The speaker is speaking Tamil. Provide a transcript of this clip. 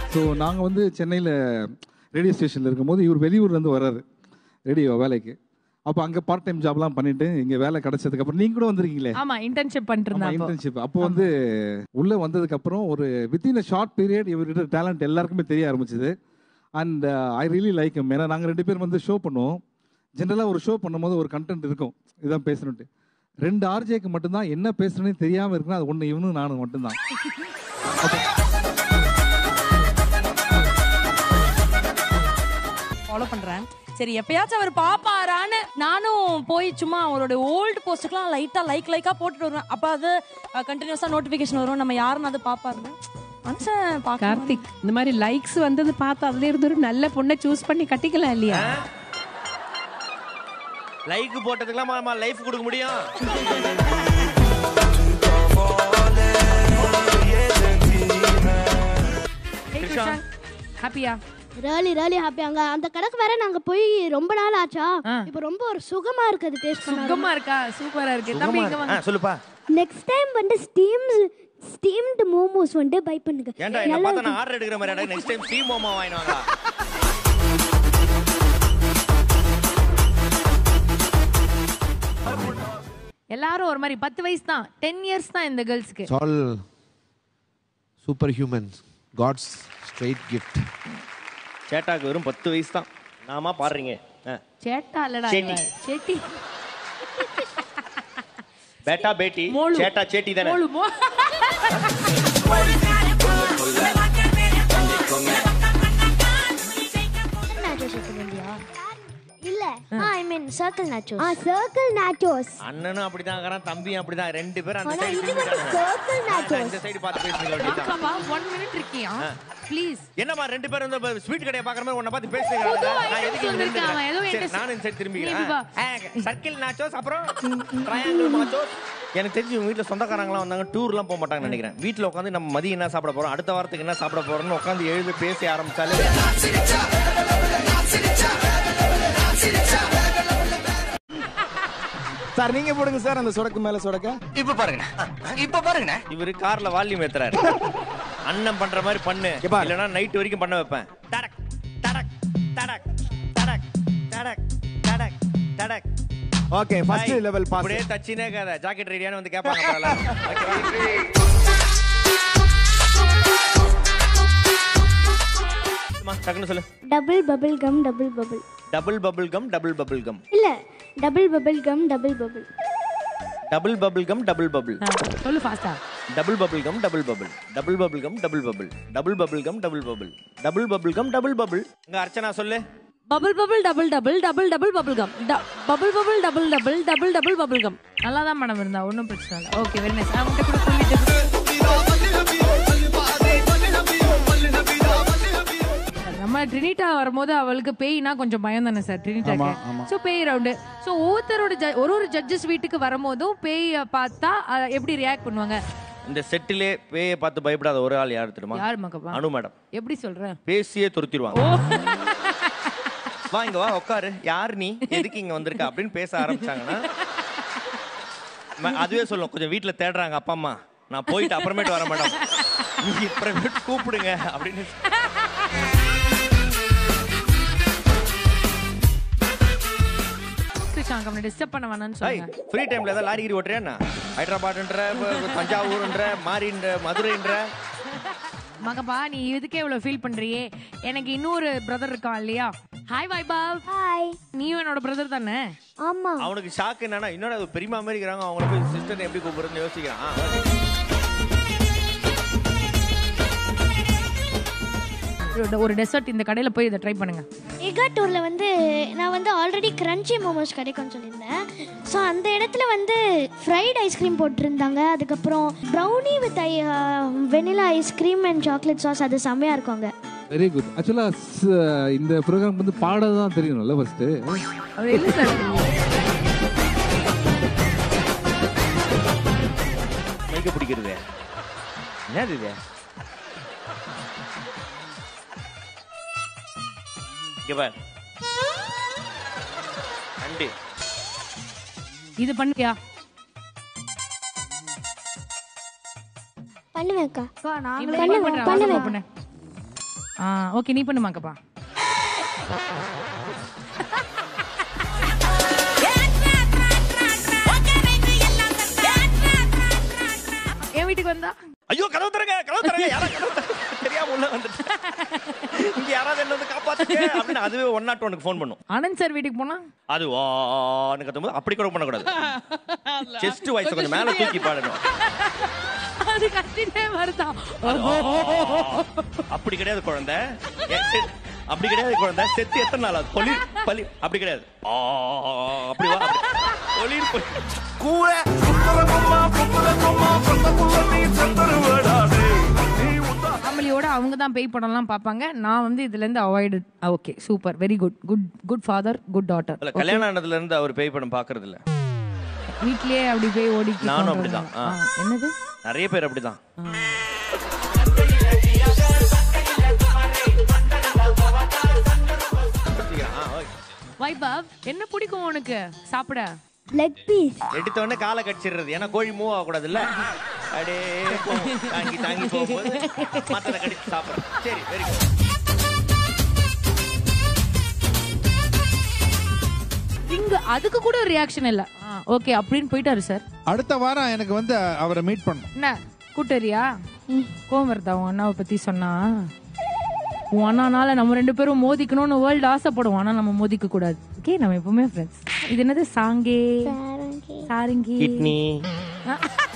ஸோ நாங்கள் வந்து சென்னையில் ரேடியோ ஸ்டேஷனில் இருக்கும்போது இவர் வெளியூர்லேருந்து வர்றாரு ரேடியோ வேலைக்கு. அப்போ அங்கே பார்ட் டைம் ஜாப்லாம் பண்ணிட்டு இங்கே வேலை கிடைச்சதுக்கு அப்புறம் நீங்கள் கூட வந்திருக்கீங்களே? ஆமாம், இன்டர்ன்ஷிப் பண்ணிட்டு இன்டர்ன்ஷிப். அப்போ வந்து உள்ளே வந்ததுக்கப்புறம் ஒரு வித்தின் அ ஷார்ட் பீரியட் இவர்கிட்ட டேலண்ட் எல்லாருக்குமே தெரிய ஆரம்பிச்சிது. And I really like him. ஏன்னா நாங்கள் 2 பேரும் வந்து ஷோ பண்ணுவோம். ஜென்ரலாக ஒரு ஷோ பண்ணும்போது ஒரு கண்டென்ட் இருக்கும், இதுதான் பேசணுன்ட்டு. 2 ஆர்ஜேக்கு மட்டும்தான் என்ன பேசணும்னு தெரியாமல் இருக்குன்னா அது ஒன்று இவனும் நானும் மட்டும்தான். ஃபாலோ பண்றேன். சரி, எப்பயாச்சும் அவர் பாப்பாரான்னு நானும் போய் சும்மா அவரோட ஓல்டு போஸ்ட்டுக்கெல்லாம் லைட்டா போட்டுட்டு வருவேன். அப்ப அது கண்டினியூஸா நோட்டிபிகேஷன் வரும், நம்ம யாருன்னு அது பாப்பாருன்னு. மனுஷன் கார்த்திக், இந்த மாதிரி லைக்ஸ் வந்தது பார்த்து அதுல இருந்து ஒரு நல்ல பொண்ணை சூஸ் பண்ணி கட்டிக்கலாம் இல்லையா? லைக் போட்டதுக்கெல்லாம் லைஃப் கொடுக்க முடியும். ஹாப்பியா? really happy. அந்த கடைக்கு வேற நாங்க போய் ரொம்ப நாள் ஆச்சா. இப்போ ரொம்ப ஒரு சுகமா இருக்குது. டேஸ்ட் பண்ணா சுகமா இருக்கா? சூப்பரா இருக்கு. தம்பி இங்க வாங்க. சொல்லுப்பா. நெக்ஸ்ட் டைம் வந்து ஸ்டீம்டு மோமோஸ் வந்து பை பண்ணுங்க. ஏன்டா என்ன பார்த்தா நான் ஆர்டர் எடுக்கிற மாதிரி அட நெக்ஸ்ட் டைம் ஸ்டீம் மோமோ வாங்கினாங்க. எல்லாரும் ஒரு மாதிரி 10 வயசு தான், 10 இயர்ஸ் தான் இந்த கேர்ள்ஸ்க்கு. All super humans, God's straight gift. சேட்டாக்கு வெறும் 10 வயசு தான். நாமா பாடுறீங்க. சேட்டா இல்லடா, சேட்டி. பேட்டா பேட்டி, சேட்டா சேட்டி தானே. இல்ல, I mean circle nachos. circle nachos. அண்ணனும் அப்படிதான் இருக்கறான், தம்பியும் அப்படிதான். 2 பேரும் அந்த சைடு இது வந்து circle nachos. இந்த சைடு பார்த்து பேசுறீங்க அப்படிதான். மாக்காப்பா 1 மினிட் இருக்கியா ப்ளீஸ்? என்னமா 2 பேரும் வந்து ஸ்வீட் கடையை பார்க்குற மாதிரி உன்னை பார்த்து பேசுறீங்க. நான் எதுக்கு நின்னுட்டேன்? நான் இந்த சைடு திரும்பிக்கிறேன். சர்க்கிள் நாச்சோஸ், அப்புறம் ட்ரையாங்கிள் நாச்சோஸ். எனக்கு தெரிஞ்சு உங்க வீட்டில் சொந்தக்காரங்களாம் வந்தாங்க, டூர்லாம் போக மாட்டாங்கன்னு நினைக்கிறேன். வீட்டில் உட்காந்து நம்ம மதியம் என்ன சாப்பிட போறோம், அடுத்த வாரத்துக்கு என்ன சாப்பிட போறோம்னு உட்காந்து எழுதி பேசி ஆரம்பிச்சாலே சார் நீங்க போடுங்க சார் அந்த சொடக்கு மேல சொடக்க. இப்ப பாருங்க இவரு கார்ல வால்யூம் ஏத்துறாரு. அண்ணன் பண்ற மாதிரி பண்ணு, இல்லனா நைட் வரைக்கும் பண்ண வைப்பேன். டடக் டடக் டடக் டடக் டடக் டடக் டடக். Okay, first level pass. அப்படியே டச்சினே கத ஜாக்கெட் ரெடியானு வந்து கேட்பாங்க பரவாயில்ல. ஓகே, டக்குன்னு சொல்லு. Double bubble gum double bubble. Double bubble gum double bubble gum. இல்ல, double bubble gum double bubble. Double bubble gum double bubble. சொல்லு ஃபாஸ்டா. Double bubble gum double bubble. Double bubble gum double bubble. Double bubble gum double bubble. Double bubble gum double bubble. இங்க அர்ச்சனா சொல்லு. Bubble bubble double double double double bubble gum. Bubble bubble double double double double bubble gum. நல்லா தான் மேடம் இருந்தா, ஒன்றும் பிரச்சனை இல்லை. Okay, very nice. அவங்ககிட்ட கூட சொல்லிட்டு நம்ம ட்ரினிட்டா வரும்போது அவளுக்கு பேய்னா கொஞ்சம் பயம் தானே சார் ட்ரினிட்டாக்கு. ஸோ பேய் ரவுண்டு. ஸோ ஒவ்வொருத்தரோட ஒரு ஜட்ஜஸ் வீட்டுக்கு வரும்போதும் பேயை பார்த்தா எப்படி ரியாக்ட் பண்ணுவாங்க? இந்த செட்டிலே பேயை பார்த்து பயப்படாத ஒரு ஆள் யார் தெரியுமா? யார் மக்கப்பா? அனு மேடம். எப்படி சொல்றேன்? பேசியே துருத்திடுவாங்க. வா இங்க வா உட்காரு, யார் நீ, எதுக்கு இங்க வந்திருக்க அப்படின்னு பேச ஆரம்பிச்சாங்கன்னா அதுவே சொல்லும், கொஞ்சம் வீட்டுல தேடுறாங்க அப்பா அம்மா, நான் போயிட்டு அப்புறமேட்டு வர மேடம், நீங்க அப்புறமேட்டு கூப்பிடுங்க அப்படின்னு. டிஸ்டர்ப் பண்ண வேணாம்னு சொல்லுங்க. ஃப்ரீ டைம்ல ஏதாவது லாரி ஓட்டுறியா? ஹைதராபாத்ன்ற, தஞ்சாவூர்ன்ற, மாரின்ற, மதுரைன்ற. மகப்பா நீ இதுக்கே இவ்வளவு ஃபீல் பண்றியே. எனக்கு இன்னொரு பிரதர் இருக்கான் இல்லையா? ஹாய் வைபவ். ஹாய். நீயும் என்னோட பிரதர் தானே? ஆமா. அவனுக்கு ஷாக் என்னன்னா, இன்னொரு அது பெரியமா மாதிரி இருக்காங்க, அவங்கள போய் சிஸ்டர் எப்படி கூப்பிடுறதுன்னு யோசிக்கிறான். ஒரு டெசர்ட் இந்த கடையில் போய் இதை ட்ரை பண்ணுங்க. எகாட்டூரில் வந்து நான் வந்து ஆல்ரெடி கிரன்ச்சி மோமோஸ் கிடைக்கும்னு சொல்லியிருந்தேன். ஸோ அந்த இடத்துல வந்து ஃப்ரைட் ஐஸ்கிரீம் போட்டிருந்தாங்க. அதுக்கப்புறம் brownie with vanilla ice cream and chocolate sauce. அது செம்மையாக இருக்குங்க. Very good. ஆக்சுவலாக இந்த ப்ரோக்ராம் வந்து பாட தான் தெரியணும்ல ஃபர்ஸ்ட்டு. மைக்க பிடிக்கிறது என்னது இது? இது பண்ணியா? பண்ணுவேன்க்கா. பண்ணுவேன். ஓகே நீ பண்ணு மாக்கப்பா. என் வீட்டுக்கு வந்தா ஐயோ கதவு தரங்க யாரா கதவு தெரியாம உள்ள வந்துட்டு இங்க யாராவது என்ன வந்து காப்பாத்துங்க அப்படின்னு அதுவே 101க்கு ஃபோன் பண்ணும். ஆனந்த் சார் வீட்டுக்கு போனா அது வான்னு கத்தும்போது அப்படி கூட பண்ணக்கூடாது. செஸ்ட் வாய்ஸ் கொஞ்சம் மேல தூக்கி பாடணும். அது கத்திட்டே வருதா. அப்படி கிடையாது குழந்தை, அப்படி கிடையாது குழந்தை. செத்து எத்தனை நாள் ஆகுது? பலி அப்படி கிடையாது. அப்படி வா ஒளிர் கூற ஃபேமிலியோட அவங்க தான் பேய் படம்லாம் பார்ப்பாங்க. நான் வந்து இதுல இருந்து avoid. Okay super, very good. Good father, good daughter. இல்ல கல்யாணம் ஆனதுல இருந்து அவர் பேய் படம் பாக்குறது இல்ல. வீட்லயே அப்படி பேய் ஓடி. நானும் அப்படிதான். என்னது நிறைய பேர் அப்படிதான். வைபவ் என்ன பிடிக்கும் உனக்கு சாப்பிட? Leg piece. எடுத்த உடனே காலை கடிச்சிடுறது. ஏன்னா கோழி மூவ் ஆக கூடாது இல்ல. அப்படியே தாங்கி போகும்போது மத்தத கடிச்சு சாப்பிடுறோம். சரி வெரி குட். இங்க அதுக்கு கூட ஒரு ரியாக்ஷன் இல்ல. ஓகே அப்படின்னு போயிட்டாரு சார். அடுத்த வாரம் எனக்கு வந்து அவரை மீட் பண்ணணும். என்ன கூட்டரியா கோவம் வருதா உன் அண்ணாவை பத்தி சொன்னா? உன் அண்ணானால நம்ம 2 பேரும் மோதிக்கணும்னு வேர்ல்டு ஆசைப்படுவோம். ஆனா நம்ம மோதிக்க கூடாது. ஓகே நம்ம எப்பவுமே ஃப்ரெண்ட்ஸ். இது என்னது சாங்கே சாரங்கி கிட்னி